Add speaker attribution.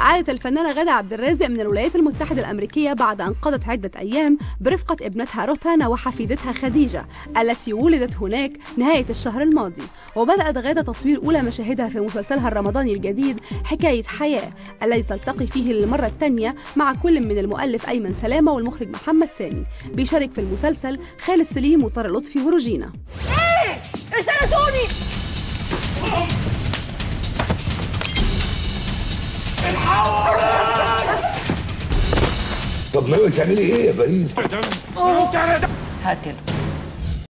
Speaker 1: عادت الفنانة غادة عبد الرازق من الولايات المتحدة الأمريكية بعد أن قضت عدة أيام برفقة ابنتها روتانا وحفيدتها خديجة التي ولدت هناك نهاية الشهر الماضي. وبدأت غادة تصوير أولى مشاهدها في مسلسلها الرمضاني الجديد حكاية حياة، الذي تلتقي فيه للمرة الثانية مع كل من المؤلف أيمن سلامة والمخرج محمد سامي. بيشارك في المسلسل خالد سليم وطارق لطفي وروجينا.
Speaker 2: ايه اشتريتوني؟
Speaker 3: طب ناوي تعملي ايه يا فريد؟
Speaker 4: هقتله.